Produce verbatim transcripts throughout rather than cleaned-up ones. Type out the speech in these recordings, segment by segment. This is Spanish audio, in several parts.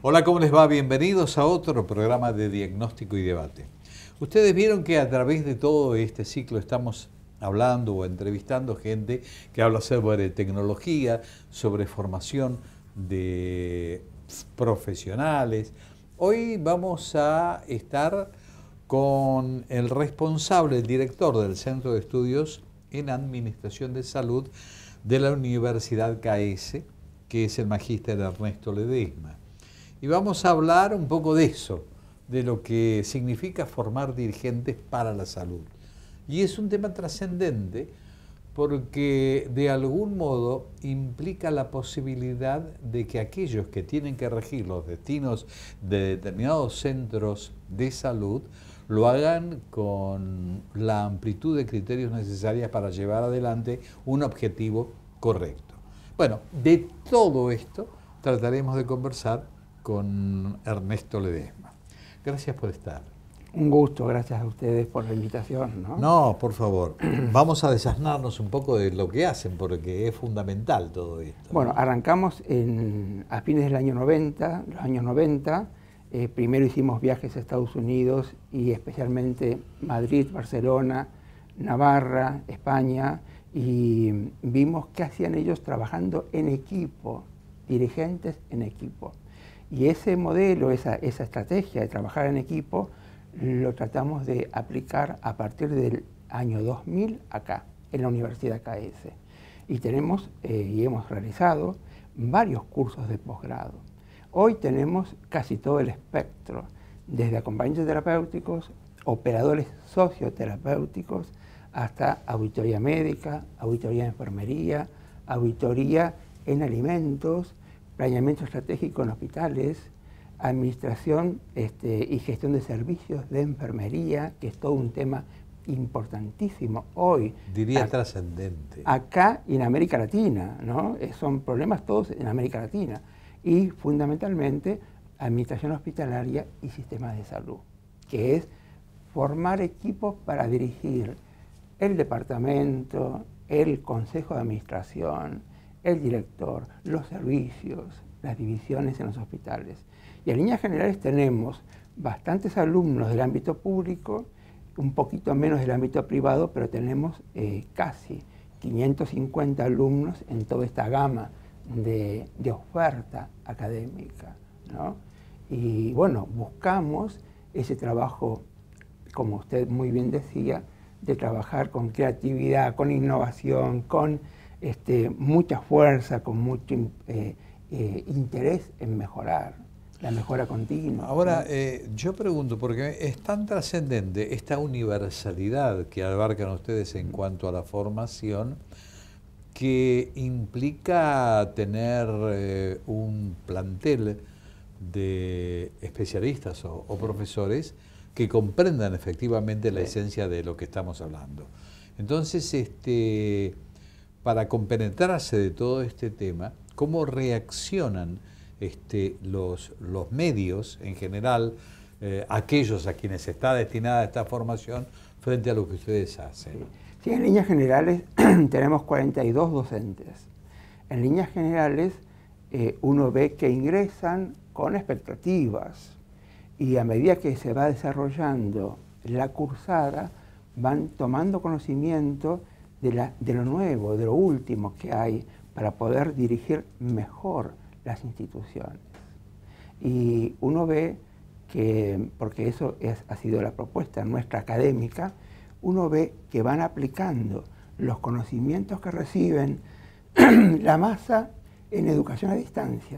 Hola, ¿cómo les va? Bienvenidos a otro programa de diagnóstico y debate. Ustedes vieron que a través de todo este ciclo estamos hablando o entrevistando gente que habla sobre tecnología, sobre formación de profesionales. Hoy vamos a estar con el responsable, el director del Centro de Estudios en Administración de Salud de la Universidad C A E S, que es el magíster Ernesto Ledesma. Y vamos a hablar un poco de eso, de lo que significa formar dirigentes para la salud. Y es un tema trascendente porque de algún modo implica la posibilidad de que aquellos que tienen que regir los destinos de determinados centros de salud lo hagan con la amplitud de criterios necesarias para llevar adelante un objetivo correcto. Bueno, de todo esto trataremos de conversar con Ernesto Ledesma. Gracias por estar. Un gusto, gracias a ustedes por la invitación, ¿no? No, por favor. Vamos a desasnarnos un poco de lo que hacen, porque es fundamental todo esto. Bueno, arrancamos en, a fines del año noventa, los años noventa. Eh, primero hicimos viajes a Estados Unidos y especialmente Madrid, Barcelona, Navarra, España, y vimos qué hacían ellos trabajando en equipo, dirigentes en equipo. Y ese modelo, esa, esa estrategia de trabajar en equipo, lo tratamos de aplicar a partir del año dos mil acá, en la Universidad C A E S. Y tenemos eh, y hemos realizado varios cursos de posgrado. Hoy tenemos casi todo el espectro, desde acompañantes terapéuticos, operadores socioterapéuticos, hasta auditoría médica, auditoría de enfermería, auditoría en alimentos, planeamiento estratégico en hospitales, administración este, y gestión de servicios de enfermería, que es todo un tema importantísimo hoy. Diría trascendente. Acá y en América Latina, ¿no? Son problemas todos en América Latina. Y fundamentalmente administración hospitalaria y sistemas de salud, que es formar equipos para dirigir el departamento, el consejo de administración, el director, los servicios, las divisiones en los hospitales. Y en líneas generales tenemos bastantes alumnos del ámbito público, un poquito menos del ámbito privado, pero tenemos eh, casi quinientos cincuenta alumnos en toda esta gama de, de oferta académica, ¿no? Y bueno, buscamos ese trabajo, como usted muy bien decía, de trabajar con creatividad, con innovación, con Este, mucha fuerza, con mucho eh, eh, interés en mejorar, la mejora continua. Ahora, ¿no? eh, yo pregunto, porque es tan trascendente esta universalidad que abarcan ustedes en cuanto a la formación, que implica tener eh, un plantel de especialistas o, o profesores que comprendan efectivamente la Sí. esencia de lo que estamos hablando. Entonces, este... para compenetrarse de todo este tema, ¿cómo reaccionan este, los, los medios en general, eh, aquellos a quienes está destinada esta formación, frente a lo que ustedes hacen? Sí, sí, en líneas generales tenemos cuarenta y dos docentes. En líneas generales eh, uno ve que ingresan con expectativas y a medida que se va desarrollando la cursada van tomando conocimiento De, la, de lo nuevo, de lo último que hay para poder dirigir mejor las instituciones. Y uno ve que, porque eso es, ha sido la propuesta nuestra académica, uno ve que van aplicando los conocimientos que reciben la masa en educación a distancia.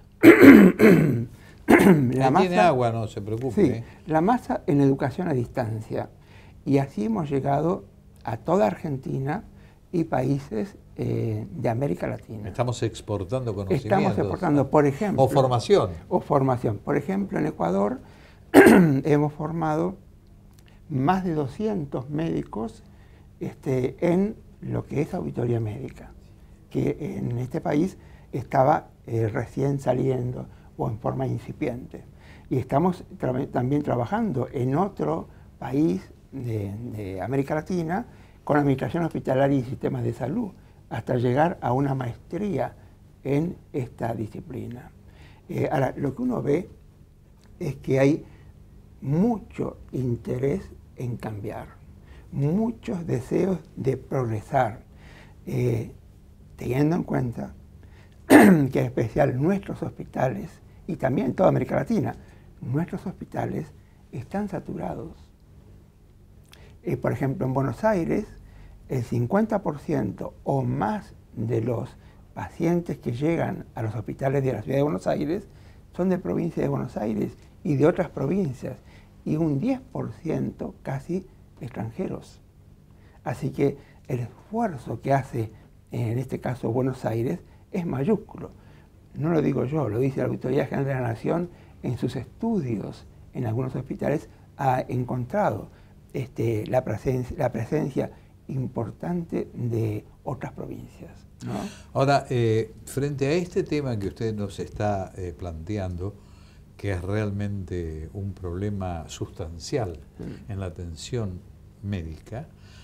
la masa, tiene agua, no se preocupe. Sí, ¿eh? La masa en educación a distancia. Y así hemos llegado a toda Argentina y países eh, de América Latina. Estamos exportando conocimientos. Estamos exportando, por ejemplo... O formación. O formación. Por ejemplo, en Ecuador hemos formado más de doscientos médicos este, en lo que es auditoría médica, que en este país estaba eh, recién saliendo o en forma incipiente. Y estamos tra también trabajando en otro país de, de América Latina con administración hospitalaria y sistemas de salud, hasta llegar a una maestría en esta disciplina. Eh, ahora, lo que uno ve es que hay mucho interés en cambiar, muchos deseos de progresar, eh, teniendo en cuenta que en especial nuestros hospitales, y también en toda América Latina, nuestros hospitales están saturados. Eh, por ejemplo, en Buenos Aires, el cincuenta por ciento o más de los pacientes que llegan a los hospitales de la ciudad de Buenos Aires son de provincia de Buenos Aires y de otras provincias, y un diez por ciento casi extranjeros. Así que el esfuerzo que hace, en este caso Buenos Aires, es mayúsculo. No lo digo yo, lo dice la Auditoría General de la Nación en sus estudios en algunos hospitales, ha encontrado este, la, presencia, la presencia importante de otras provincias, ¿no? Ahora, eh, frente a este tema que usted nos está eh, planteando, que es realmente un problema sustancial mm. en la atención médica,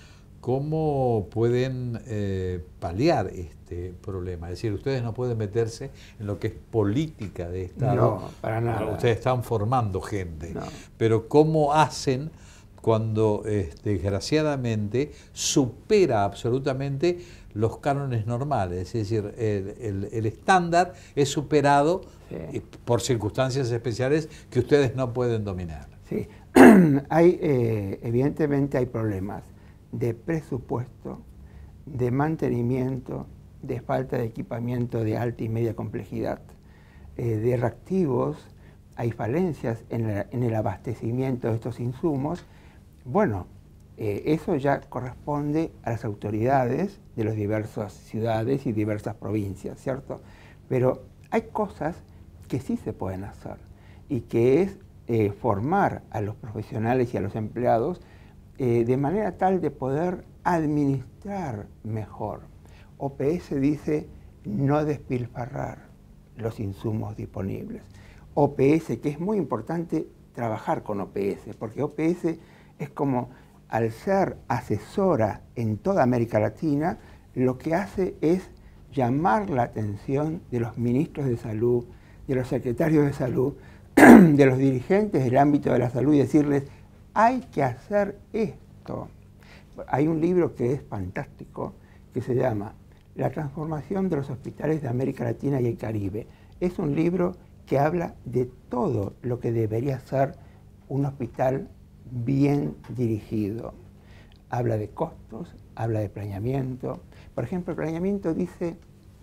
¿cómo pueden eh, paliar este problema? Es decir, ustedes no pueden meterse en lo que es política de Estado. No, para nada. Ustedes están formando gente. No. Pero ¿cómo hacen cuando eh, desgraciadamente supera absolutamente los cánones normales? Es decir, el, el, el estándar es superado sí. por circunstancias especiales que ustedes no pueden dominar. Sí, hay, eh, evidentemente hay problemas de presupuesto, de mantenimiento, de falta de equipamiento de alta y media complejidad, eh, de reactivos, hay falencias en, la, en el abastecimiento de estos insumos. Bueno, eh, eso ya corresponde a las autoridades de las diversas ciudades y diversas provincias, ¿cierto? Pero hay cosas que sí se pueden hacer y que es eh, formar a los profesionales y a los empleados Eh, de manera tal de poder administrar mejor. O P S dice no despilfarrar los insumos disponibles. O P S, que es muy importante trabajar con O P S, porque O P S es como, al ser asesora en toda América Latina, lo que hace es llamar la atención de los ministros de salud, de los secretarios de salud, de los dirigentes del ámbito de la salud y decirles: hay que hacer esto. Hay un libro que es fantástico, que se llama La transformación de los hospitales de América Latina y el Caribe. Es un libro que habla de todo lo que debería ser un hospital bien dirigido. Habla de costos, habla de planeamiento. Por ejemplo, el planeamiento dice,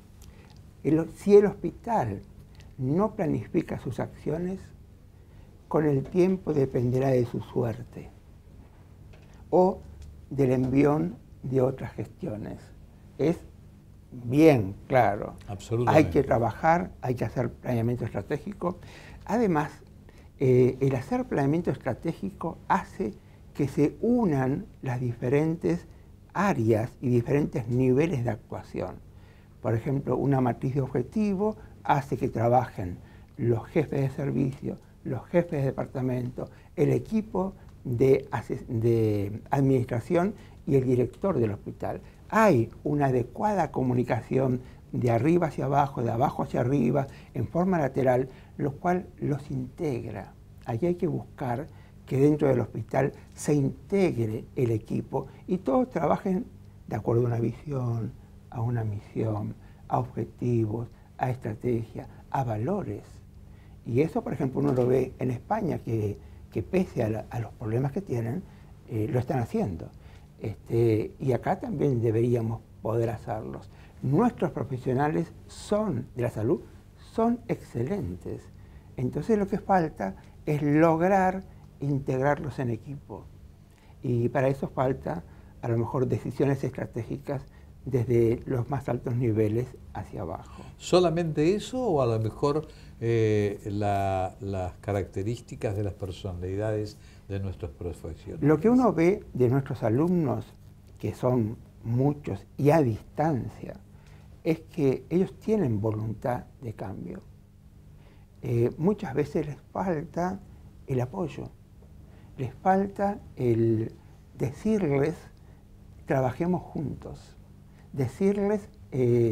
el, si el hospital no planifica sus acciones, con el tiempo dependerá de su suerte o del envión de otras gestiones. Es bien claro. Absolutamente. Hay que trabajar, hay que hacer planeamiento estratégico. Además, eh, el hacer planeamiento estratégico hace que se unan las diferentes áreas y diferentes niveles de actuación. Por ejemplo, una matriz de objetivo hace que trabajen los jefes de servicio, los jefes de departamento, el equipo de, de administración y el director del hospital. Hay una adecuada comunicación de arriba hacia abajo, de abajo hacia arriba, en forma lateral, lo cual los integra. Allí hay que buscar que dentro del hospital se integre el equipo y todos trabajen de acuerdo a una visión, a una misión, a objetivos, a estrategia, a valores. Y eso, por ejemplo, uno lo ve en España, que, que pese a, la, a los problemas que tienen, eh, lo están haciendo. Este, y acá también deberíamos poder hacerlos. Nuestros profesionales son de la salud, son excelentes. Entonces lo que falta es lograr integrarlos en equipo. Y para eso falta, a lo mejor, decisiones estratégicas desde los más altos niveles hacia abajo. ¿Solamente eso o a lo mejor eh, la, las características de las personalidades de nuestros profesionales? Lo que uno ve de nuestros alumnos, que son muchos y a distancia, es que ellos tienen voluntad de cambio. Eh, muchas veces les falta el apoyo, les falta el decirles trabajemos juntos, decirles eh, que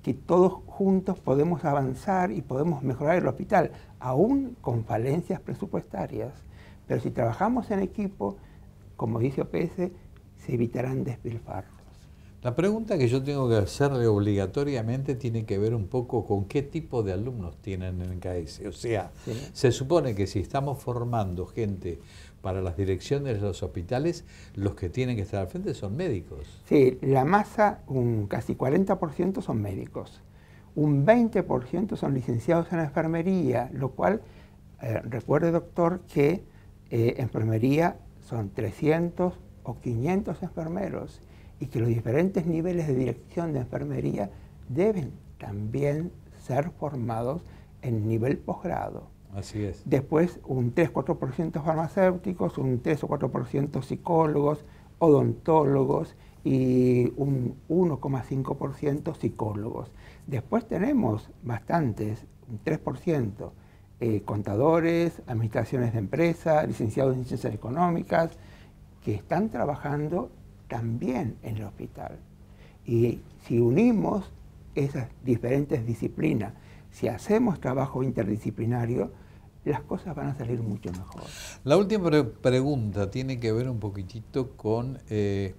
que todos juntos podemos avanzar y podemos mejorar el hospital, aún con falencias presupuestarias. Pero si trabajamos en equipo, como dice O P S, se evitarán despilfarros. La pregunta que yo tengo que hacerle obligatoriamente tiene que ver un poco con qué tipo de alumnos tienen en K S. O sea, sí. Se supone que si estamos formando gente para las direcciones de los hospitales, los que tienen que estar al frente son médicos. Sí, la masa, un casi cuarenta por ciento son médicos. Un veinte por ciento son licenciados en enfermería, lo cual, eh, recuerde doctor, que eh, enfermería son trescientos o quinientos enfermeros y que los diferentes niveles de dirección de enfermería deben también ser formados en nivel posgrado. Así es. Después un tres a cuatro por ciento farmacéuticos, un tres o cuatro por ciento psicólogos, odontólogos y un uno coma cinco por ciento psicólogos. Después tenemos bastantes, un tres por ciento, eh, contadores, administraciones de empresas, licenciados en ciencias económicas, que están trabajando también en el hospital. Y si unimos esas diferentes disciplinas, si hacemos trabajo interdisciplinario, las cosas van a salir mucho mejor. La última pre pregunta tiene que ver un poquitito con eh,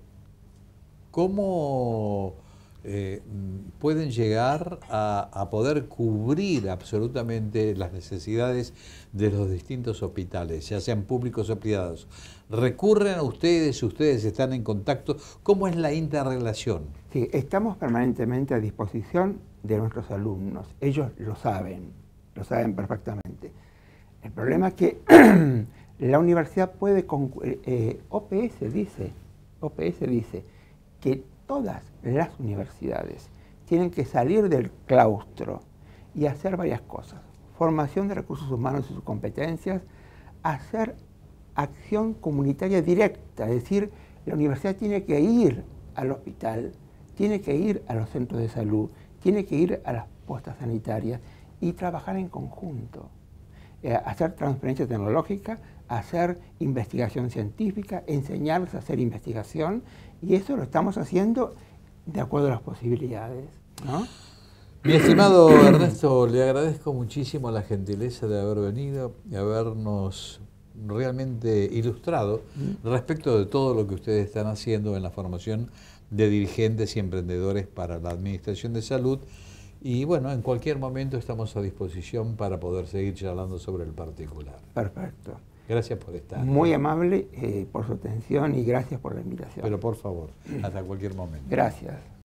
cómo eh, pueden llegar a, a poder cubrir absolutamente las necesidades de los distintos hospitales, ya sean públicos o privados. ¿Recurren a ustedes? ¿Ustedes están en contacto? ¿Cómo es la interrelación? Sí, estamos permanentemente a disposición de nuestros alumnos. Ellos lo saben, lo saben perfectamente. El problema es que la universidad puede, eh, O P S dice, O P S dice que todas las universidades tienen que salir del claustro y hacer varias cosas. Formación de recursos humanos y sus competencias, hacer acción comunitaria directa, es decir, la universidad tiene que ir al hospital, tiene que ir a los centros de salud, tiene que ir a las postas sanitarias y trabajar en conjunto. Eh, hacer transferencia tecnológica, hacer investigación científica, enseñarles a hacer investigación, y eso lo estamos haciendo de acuerdo a las posibilidades, ¿no? Mi estimado Ernesto, le agradezco muchísimo la gentileza de haber venido y habernos realmente ilustrado respecto de todo lo que ustedes están haciendo en la formación de dirigentes y emprendedores para la Administración de Salud. Y bueno, en cualquier momento estamos a disposición para poder seguir charlando sobre el particular. Perfecto. Gracias por estar. Muy amable eh, por su atención y gracias por la invitación. Pero por favor, hasta cualquier momento. Gracias.